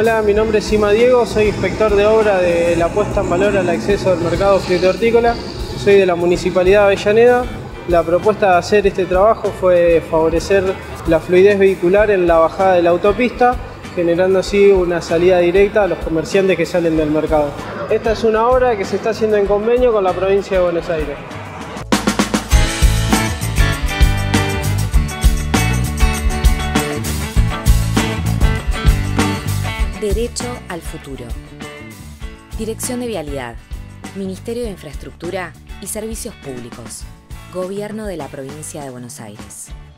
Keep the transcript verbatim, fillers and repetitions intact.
Hola, mi nombre es Sima Diego, soy inspector de obra de la puesta en valor al acceso al mercado frutícola. Soy de la Municipalidad de Avellaneda. La propuesta de hacer este trabajo fue favorecer la fluidez vehicular en la bajada de la autopista, generando así una salida directa a los comerciantes que salen del mercado. Esta es una obra que se está haciendo en convenio con la provincia de Buenos Aires. Derecho al futuro. Dirección de Vialidad, Ministerio de Infraestructura y Servicios Públicos, Gobierno de la Provincia de Buenos Aires.